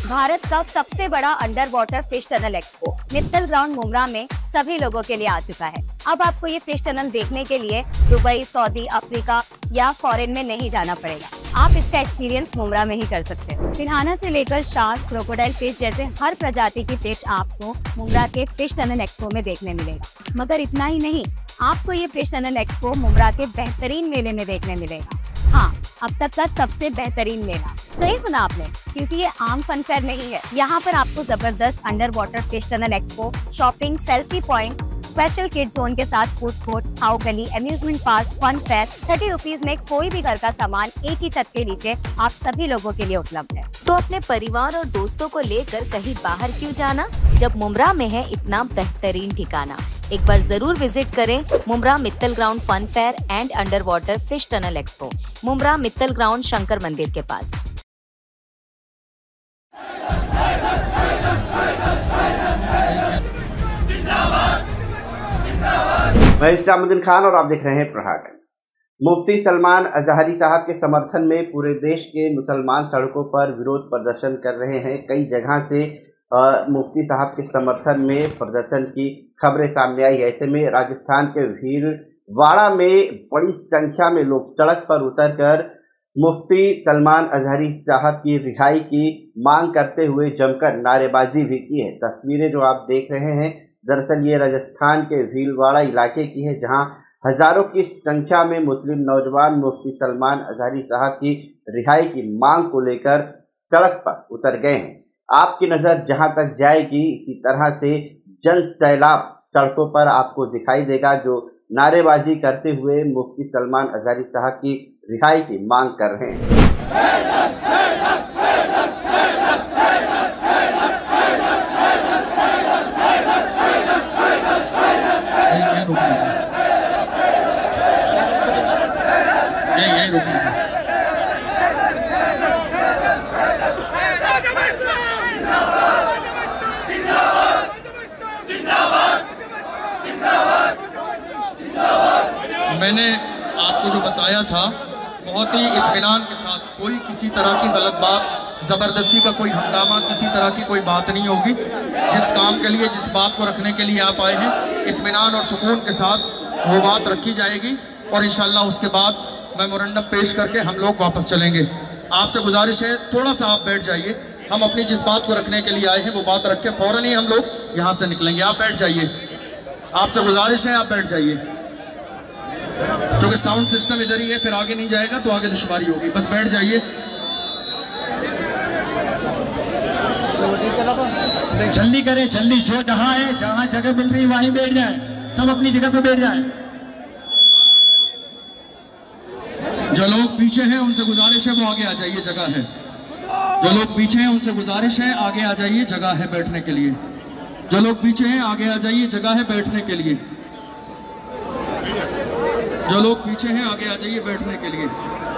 भारत का सबसे बड़ा under water fish tunnel expo Mittal ground Mumbra में सभी लोगों के लिए आ चुका है। अब आपको ये फिश टनल देखने के लिए दुबई, सऊदी, अफ्रीका या फॉरेन में नहीं जाना पड़ेगा। आप इसका एक्सपीरियंस मुमरा में ही कर सकते हैं। पिरान्हा से लेकर शार्क, क्रोकोडाइल फिश जैसे हर प्रजाति की फिश आपको मुमरा के फिश टनल एक्सपो में देखने मिलेगा। मगर इतना ही नहीं, आपको ये फिश टनल एक्सपो मुमरा के बेहतरीन मेले में देखने मिलेगा। हाँ, अब तक का सबसे बेहतरीन मेला। सही सुना आपने, क्योंकि ये आम फन फेयर नहीं है। यहाँ पर आपको जबरदस्त under water fish tunnel expo, shopping, selfie point, special kid zone के साथ फूड कोर्ट, हाउ गली, amusement park, fun fair, 30 rupees में कोई भी घर का सामान एक ही छत के नीचे आप सभी लोगों के लिए उपलब्ध है। तो अपने परिवार और दोस्तों को लेकर कहीं बाहर क्यों जाना, जब मुमरा में है इतना बेहतरीन ठिकाना। एक बार जरूर विजिट करें Mumbra Mittal ground fun fair and under water fish tunnel expo, Mumbra Mittal ground Shankar मंदिर के पास। मैं इस्लामुद्दीन खान और आप देख रहे हैं प्रहार टाइम्स। मुफ्ती सलमान अजहरी साहब के समर्थन में पूरे देश के मुसलमान सड़कों पर विरोध प्रदर्शन कर रहे हैं। कई जगह से मुफ्ती साहब के समर्थन में प्रदर्शन की खबरें सामने आई है। ऐसे में राजस्थान के भीलवाड़ा में बड़ी संख्या में लोग सड़क पर उतरकर मुफ्ती सलमान अजहरी साहब की रिहाई की मांग करते हुए जमकर नारेबाजी भी की है। तस्वीरें जो आप देख रहे हैं, दरअसल ये राजस्थान के भीलवाड़ा इलाके की है, जहां हजारों की संख्या में मुस्लिम नौजवान मुफ्ती सलमान अजहरी साहब की रिहाई की मांग को लेकर सड़क पर उतर गए हैं। आपकी नज़र जहां तक जाएगी, इसी तरह से जन सैलाब सड़कों पर आपको दिखाई देगा, जो नारेबाजी करते हुए मुफ्ती सलमान अजहरी साहब की रिहाई की मांग कर रहे हैं। मैंने आपको जो बताया था बहुत ही इत्मीनान के साथ, कोई किसी तरह की गलत बात, ज़बरदस्ती का कोई हंगामा, किसी तरह की कोई बात नहीं होगी। जिस काम के लिए, जिस बात को रखने के लिए आप आए हैं, इत्मीनान और सुकून के साथ वो बात रखी जाएगी और इंशाल्लाह उसके बाद मेमोरेंडम पेश करके हम लोग वापस चलेंगे। आपसे गुजारिश है, थोड़ा सा आप बैठ जाइए। हम अपनी जिस बात को रखने के लिए आए हैं वो बात रख के फ़ौरन ही हम लोग यहाँ से निकलेंगे। आप बैठ जाइए, आपसे गुजारिश है, आप बैठ जाइए, क्योंकि साउंड सिस्टम इधर ही है, फिर आगे नहीं जाएगा तो आगे दुश्वारी होगी। बस बैठ जाइए। जल्दी करें, जल्दी, जो जहां है, जहां जगह मिल रही वहीं बैठ जाए, सब अपनी जगह पे बैठ जाए। जो लोग पीछे हैं उनसे गुजारिश है वो आगे आ जाइए, जगह है। जो लोग पीछे हैं उनसे गुजारिश है आगे आ जाइए, जगह है बैठने के लिए। जो लोग पीछे हैं आगे आ जाइए, जगह है बैठने के लिए। जो लोग पीछे हैं आगे आ जाइए बैठने के लिए।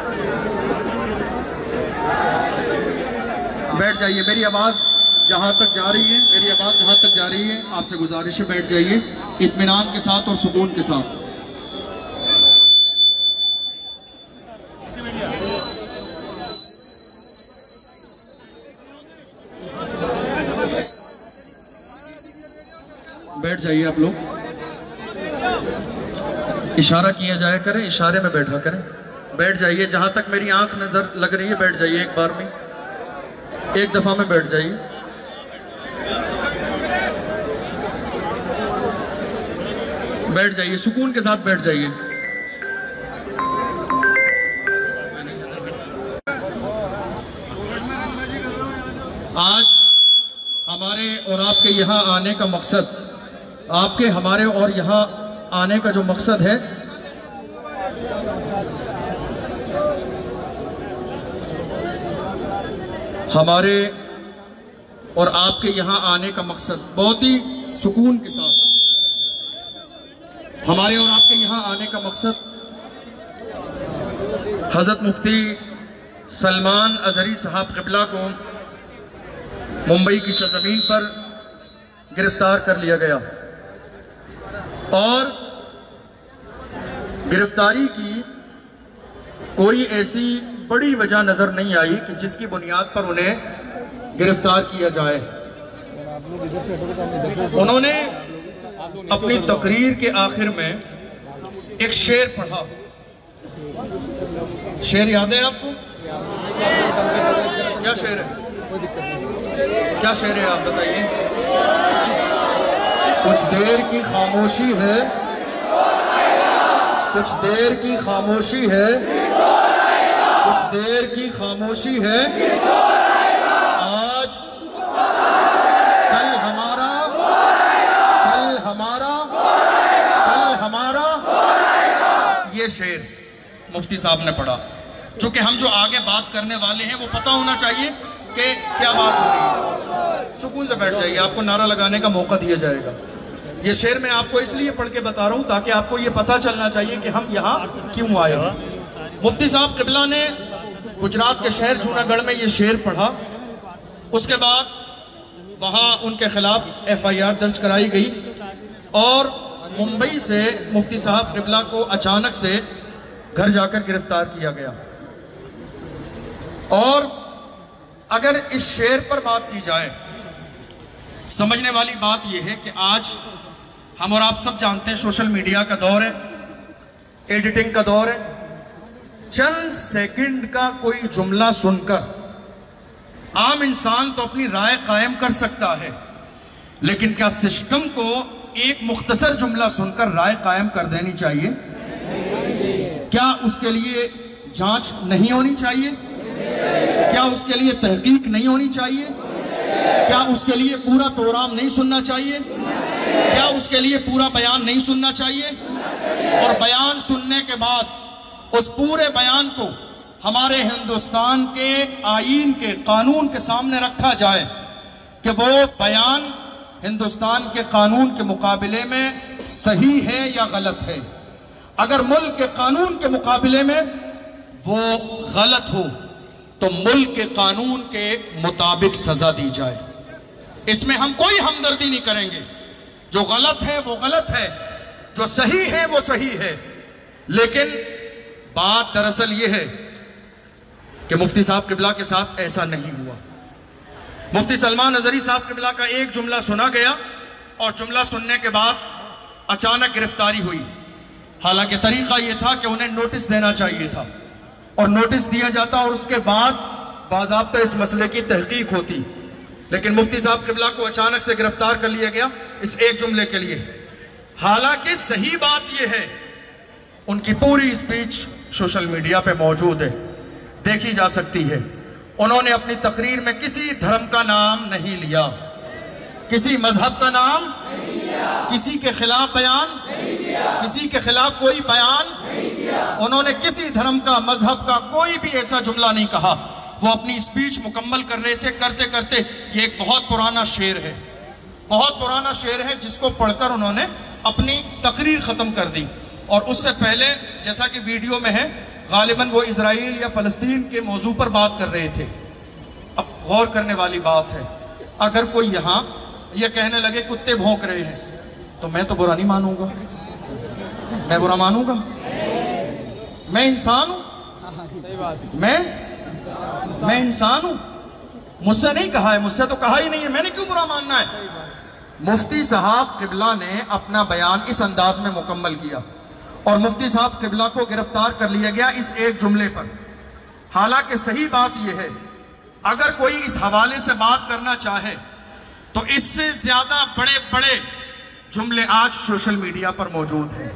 बैठ जाइए। मेरी आवाज़ जहाँ तक जा रही है, मेरी आवाज़ जहाँ तक जा रही है, आपसे गुजारिश है बैठ जाइए इत्मीनान के साथ और सुकून के साथ। बैठ जाइए आप लोग। इशारा किया जाया करें, इशारे में बैठा करें। बैठ जाइए, जहां तक मेरी आंख नजर लग रही है बैठ जाइए। एक बार में, एक दफा में बैठ जाइए। बैठ जाइए, सुकून के साथ बैठ जाइए। आज हमारे और आपके यहाँ आने का मकसद, आपके हमारे और यहाँ आने का जो मकसद है, हमारे और आपके यहाँ आने का मकसद बहुत ही सुकून के साथ, हमारे और आपके यहाँ आने का मकसद हज़रत मुफ्ती सलमान अजहरी साहब क़िबला को मुंबई की सरज़मीन पर गिरफ्तार कर लिया गया और गिरफ्तारी की कोई ऐसी बड़ी वजह नजर नहीं आई कि जिसकी बुनियाद पर उन्हें गिरफ्तार किया जाए। उन्होंने अपनी तकरीर के आखिर में एक शेर पढ़ा। शेर याद है आपको? क्या शेर है? क्या शेर है आप बताइए? कुछ देर की खामोशी है, कुछ देर की खामोशी है, कुछ देर की खामोशी है, आज कल हमारा, कल हमारा, कल हमारा। ये शेर मुफ्ती साहब ने पढ़ा। चूंकि हम जो आगे बात करने वाले हैं वो पता होना चाहिए कि क्या बात हो रही है। सुकून से बैठ जाइए, आपको नारा लगाने का मौका दिया जाएगा। ये शेर मैं आपको इसलिए पढ़ के बता रहा हूँ ताकि आपको ये पता चलना चाहिए कि हम यहाँ क्यों आए हैं। मुफ्ती साहब क़िबला ने गुजरात के शहर जूनागढ़ में ये शेर पढ़ा। उसके बाद वहाँ उनके खिलाफ FIR दर्ज कराई गई और मुंबई से मुफ्ती साहब क़िबला को अचानक से घर जाकर गिरफ्तार किया गया। और अगर इस शेर पर बात की जाए, समझने वाली बात यह है कि आज हम और आप सब जानते हैं सोशल मीडिया का दौर है, एडिटिंग का दौर है। चंद सेकंड का कोई जुमला सुनकर आम इंसान तो अपनी राय कायम कर सकता है, लेकिन क्या सिस्टम को एक मुख्तसर जुमला सुनकर राय कायम कर देनी चाहिए? क्या उसके लिए जांच नहीं होनी चाहिए? क्या उसके लिए तहकीक नहीं होनी चाहिए? क्या उसके लिए पूरा प्रोग्राम नहीं सुनना चाहिए? क्या उसके लिए पूरा बयान नहीं सुनना चाहिए? और बयान सुनने के बाद उस पूरे बयान को हमारे हिंदुस्तान के आईन के कानून के सामने रखा जाए कि वो बयान हिंदुस्तान के कानून के मुकाबले में सही है या गलत है। अगर मुल्क के कानून के मुकाबले में वो गलत हो तो मुल्क के कानून के मुताबिक सजा दी जाए। इसमें हम कोई हमदर्दी नहीं करेंगे। जो गलत है वो गलत है, जो सही है वो सही है। लेकिन बात दरअसल ये है कि मुफ्ती साहब क़िबला के साथ ऐसा नहीं हुआ। मुफ्ती सलमान अज़हरी साहब क़िबला का एक जुमला सुना गया और जुमला सुनने के बाद अचानक गिरफ्तारी हुई। हालांकि तरीका यह था कि उन्हें नोटिस देना चाहिए था और नोटिस दिया जाता और उसके बाद बाज़ाब्ता इस मसले की तहकीक होती। लेकिन मुफ्ती साहब क़िबला को अचानक से गिरफ्तार कर लिया गया इस एक जुमले के लिए। हालांकि सही बात यह है, उनकी पूरी स्पीच सोशल मीडिया पे मौजूद है, देखी जा सकती है। उन्होंने अपनी तकरीर में किसी धर्म का नाम नहीं लिया, किसी मजहब का नाम नहीं लिया, किसी के खिलाफ बयान नहीं दिया, किसी के खिलाफ कोई बयान नहीं दिया। उन्होंने किसी धर्म का, मजहब का कोई भी ऐसा जुमला नहीं कहा। वो अपनी स्पीच मुकम्मल कर रहे थे, करते करते ये एक बहुत पुराना शेर है, बहुत पुराना शेर है जिसको पढ़कर उन्होंने अपनी तकरीर ख़त्म कर दी। और उससे पहले जैसा कि वीडियो में है, गालिबन वो इजराइल या फ़लस्तीन के मौजू पर बात कर रहे थे। अब गौर करने वाली बात है, अगर कोई यहाँ ये कहने लगे कुत्ते भौंक रहे हैं तो मैं तो बुरा नहीं मानूंगा। मैं बुरा मानूंगा? मैं इंसान हूं, मैं इंसान हूं। मुझसे नहीं कहा है, मुझसे तो कहा ही नहीं है, मैंने क्यों बुरा मानना है? मुफ्ती साहब क़िबला ने अपना बयान इस अंदाज में मुकम्मल किया और मुफ्ती साहब क़िबला को गिरफ्तार कर लिया गया इस एक जुमले पर। हालांकि सही बात यह है, अगर कोई इस हवाले से बात करना चाहे तो इससे ज्यादा बड़े बड़े जुमले आज सोशल मीडिया पर मौजूद हैं।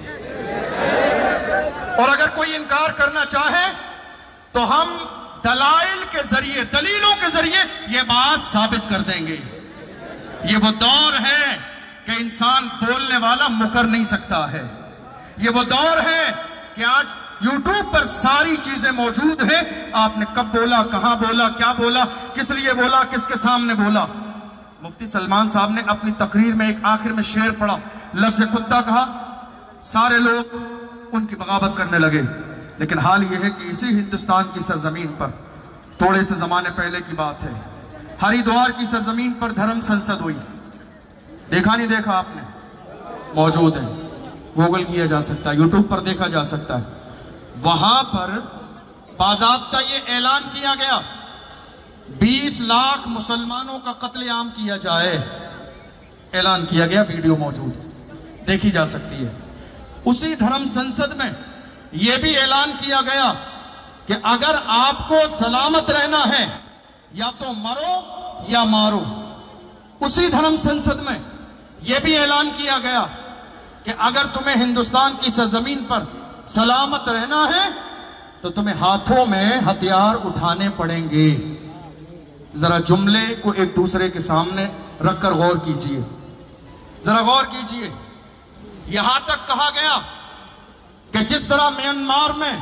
और अगर कोई इनकार करना चाहे तो हम दलाइल के जरिए, दलीलों के जरिए यह बात साबित कर देंगे। ये वो दौर है कि इंसान बोलने वाला मुकर नहीं सकता है। ये वो दौर है कि आज YouTube पर सारी चीजें मौजूद हैं। आपने कब बोला, कहां बोला, क्या बोला, किस लिए बोला, किसके सामने बोला। मुफ्ती सलमान साहब ने अपनी तकरीर में एक आखिर में शेर पढ़ा, लफ्ज़ कुत्ता कहा, सारे लोग उनकी बगावत करने लगे। लेकिन हाल यह है कि इसी हिंदुस्तान की सरजमीन पर, थोड़े से जमाने पहले की बात है, हरिद्वार की सरजमीन पर धर्म संसद हुई। देखा नहीं देखा आपने? मौजूद है, गूगल किया जा सकता है, यूट्यूब पर देखा जा सकता है। वहां पर बाज़ाब्ता ये ऐलान किया गया 20 लाख मुसलमानों का कत्लेआम किया जाए, ऐलान किया गया, वीडियो मौजूद है, देखी जा सकती है। उसी धर्म संसद में यह भी ऐलान किया गया कि अगर आपको सलामत रहना है या तो मरो या मारो। उसी धर्म संसद में यह भी ऐलान किया गया कि अगर तुम्हें हिंदुस्तान की सरजमीन पर सलामत रहना है तो तुम्हें हाथों में हथियार उठाने पड़ेंगे। जरा जुमले को एक दूसरे के सामने रखकर गौर कीजिए, जरा गौर कीजिए। यहां तक कहा गया कि जिस तरह म्यांमार में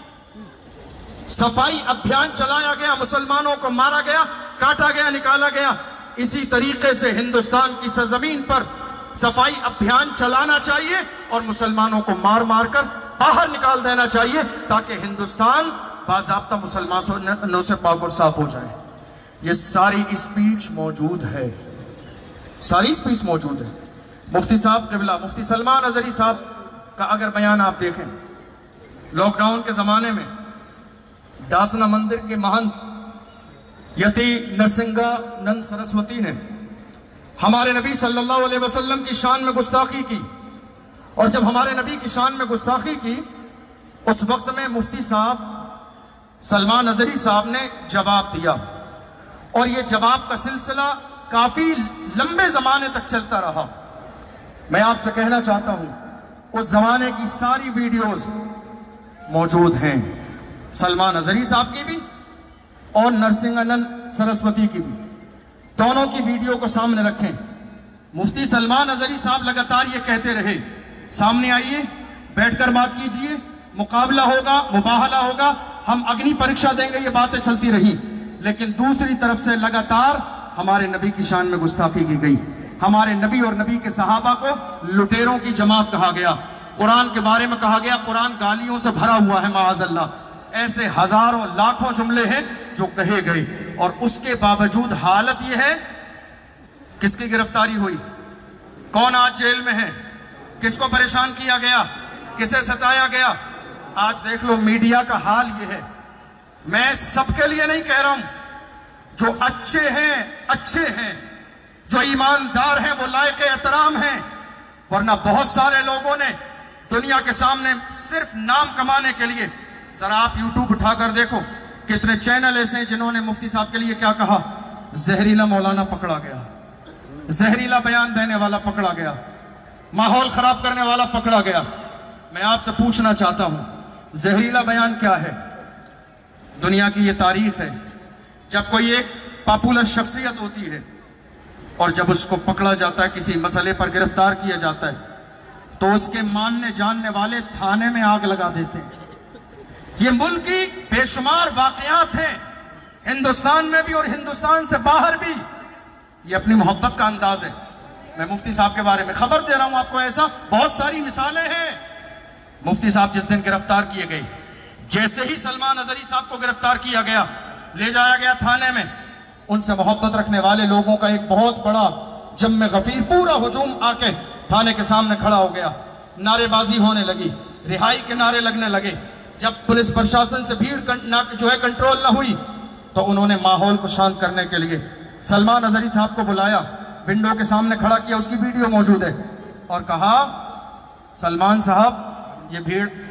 सफाई अभियान चलाया गया, मुसलमानों को मारा गया, काटा गया, निकाला गया, इसी तरीके से हिंदुस्तान की सरजमीन पर सफाई अभियान चलाना चाहिए और मुसलमानों को मार मार कर बाहर निकाल देना चाहिए ताकि हिंदुस्तान बाज़ाब्ता मुसलमानों से पाक और साफ हो जाए। ये सारी स्पीच मौजूद है, सारी स्पीच मौजूद है। मुफ्ती साहब क़िबला, मुफ्ती सलमान अज़हरी साहब का अगर बयान आप देखें, लॉकडाउन के ज़माने में डासना मंदिर के महंत यति नरसिंहानंद सरस्वती ने हमारे नबी सल्लल्लाहु अलैहि वसल्लम की शान में गुस्ताखी की, और जब हमारे नबी की शान में गुस्ताखी की उस वक्त में मुफ्ती साहब सलमान अज़हरी साहब ने जवाब दिया, और यह जवाब का सिलसिला काफी लंबे जमाने तक चलता रहा। मैं आपसे कहना चाहता हूं उस जमाने की सारी वीडियोस मौजूद हैं, सलमान अज़हरी साहब की भी और नरसिंहानंद सरस्वती की भी, दोनों की वीडियो को सामने रखें। मुफ्ती सलमान अज़हरी साहब लगातार ये कहते रहे, सामने आइए, बैठकर बात कीजिए, मुकाबला होगा, मुबाहला होगा, हम अग्नि परीक्षा देंगे, ये बातें चलती रही। लेकिन दूसरी तरफ से लगातार हमारे नबी की शान में गुस्ताखी की गई, हमारे नबी और नबी के सहाबा को लुटेरों की जमात कहा गया, कुरान के बारे में कहा गया कुरान गालियों से भरा हुआ है माअज़ल्लाह। ऐसे हजारों लाखों जुमले हैं जो कहे गए, और उसके बावजूद हालत यह है, किसकी गिरफ्तारी हुई, कौन आज जेल में है, किसको परेशान किया गया, किसे सताया गया। आज देख लो मीडिया का हाल यह है। मैं सबके लिए नहीं कह रहा हूं, जो अच्छे हैं, जो ईमानदार हैं, वो लायक एहतराम हैं, वरना बहुत सारे लोगों ने दुनिया के सामने सिर्फ नाम कमाने के लिए, जरा आप यूट्यूब उठाकर देखो कितने चैनल ऐसे हैं जिन्होंने मुफ्ती साहब के लिए क्या कहा, जहरीला मौलाना पकड़ा गया, जहरीला बयान देने वाला पकड़ा गया, माहौल खराब करने वाला पकड़ा गया। मैं आपसे पूछना चाहता हूं जहरीला बयान क्या है? दुनिया की ये तारीख है, जब कोई एक पॉपुलर शख्सियत होती है और जब उसको पकड़ा जाता है, किसी मसले पर गिरफ्तार किया जाता है, तो उसके मानने जानने वाले थाने में आग लगा देते हैं। ये मुल्क की बेशुमार वाकयात हैं, हिंदुस्तान में भी और हिंदुस्तान से बाहर भी। ये अपनी मोहब्बत का अंदाज है। मैं मुफ्ती साहब के बारे में खबर दे रहा हूं आपको, ऐसा बहुत सारी मिसालें हैं। मुफ्ती साहब जिस दिन गिरफ्तार किए गए, जैसे ही सलमान अज़हरी साहब को गिरफ्तार किया गया, ले जाया गया थाने में, उनसे मोहब्बत रखने वाले लोगों का एक बहुत बड़ा जम्मे गफीर पूरा हुजूम आके थाने के सामने खड़ा हो गया, नारेबाजी होने लगी, रिहाई के नारे लगने लगे। जब पुलिस प्रशासन से भीड़ जो है कंट्रोल ना हुई, तो उन्होंने माहौल को शांत करने के लिए सलमान अज़हरी साहब को बुलाया, विंडो के सामने खड़ा किया, उसकी वीडियो मौजूद है, और कहा सलमान साहब ये भीड़